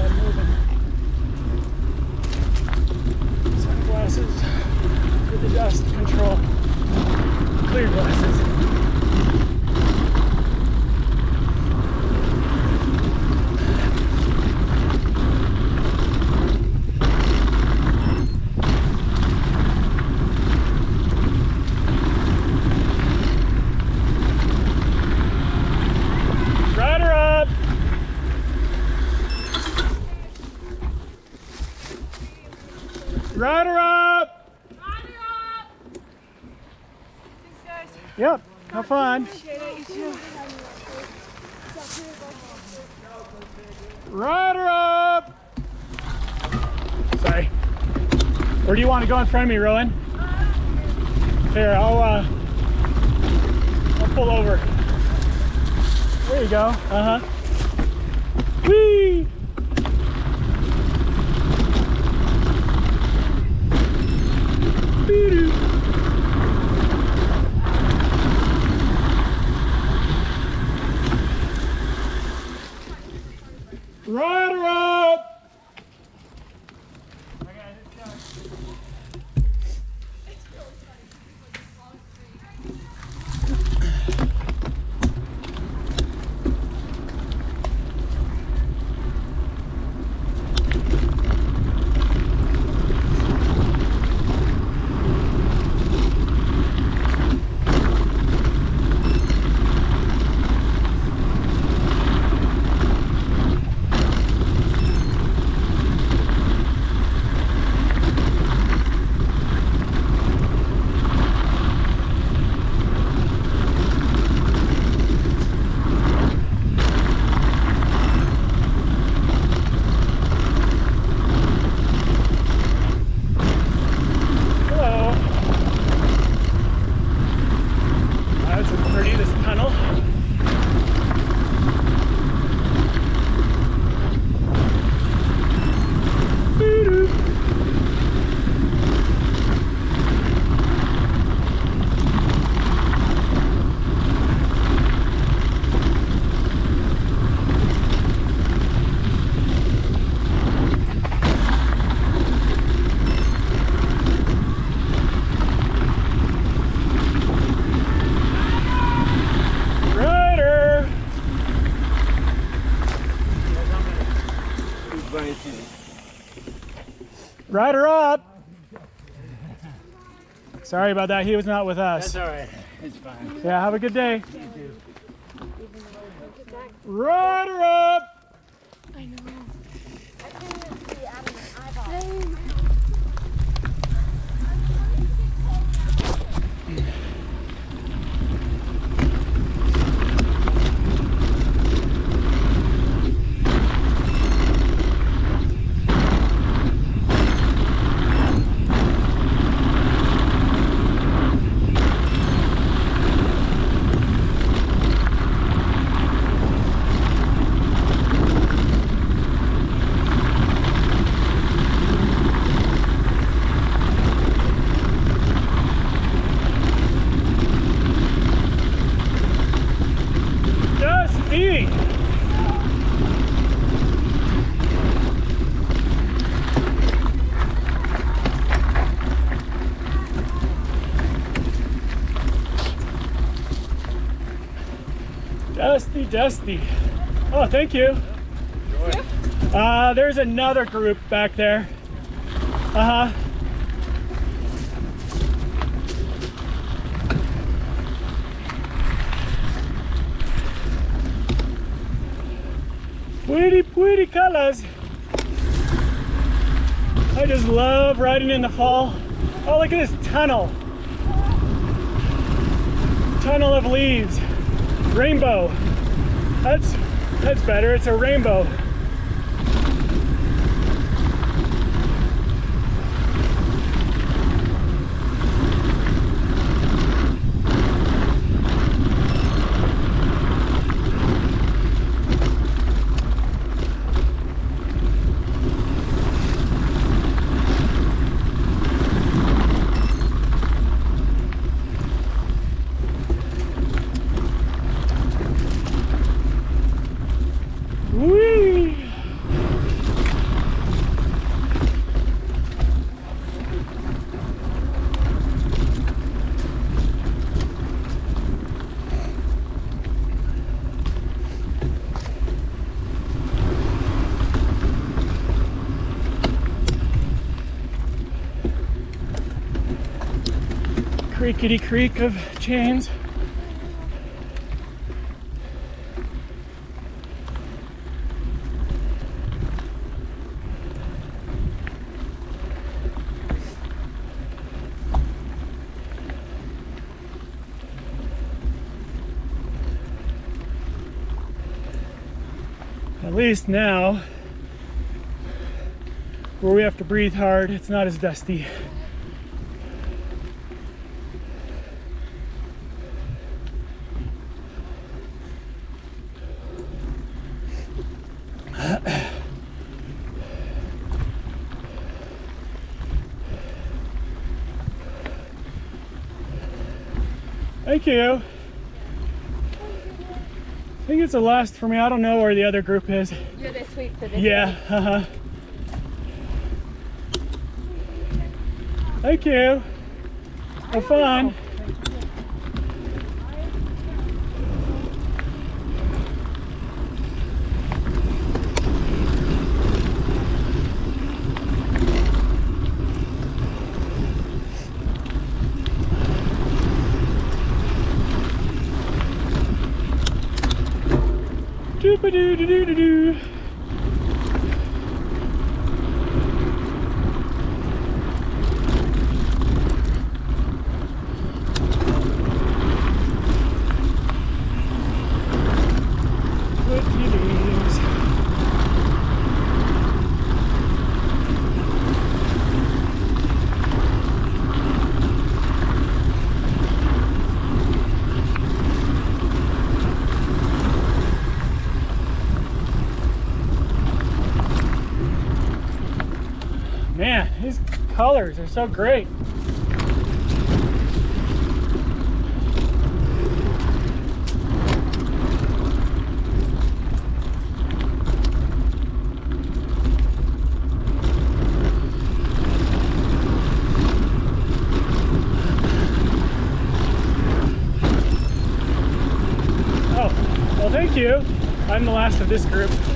I'm moving. Sunglasses for the dust control. Clear glasses. Rider up! Rider up! Rider up! Thanks, guys. Yep, have fun. You too. Rider up! Sorry. Where do you want to go in front of me, Rowan? Here, I'll pull over. There you go. Uh-huh. Whee! Doo-doo. Rider up! Rider up! Sorry about that, he was not with us. That's alright, it's fine. Yeah, have a good day. You too. Rider up! I know. I couldn't see out of my eyeball. Dusty, dusty. Oh, thank you. There's another group back there. Uh-huh. Pretty, pretty colors. I just love riding in the fall. Oh, look at this tunnel. Tunnel of leaves. Rainbow. That's better. It's a rainbow. Whee! creakety creak of chains. At least now, where we have to breathe hard, it's not as dusty. Thank you. I think it's the last for me. I don't know where the other group is. You're this week for this Yeah, week. Thank you. Have fun. Doo-ba-doo-doo-doo-doo. Man, these colors are so great. Oh, well, thank you. I'm the last of this group.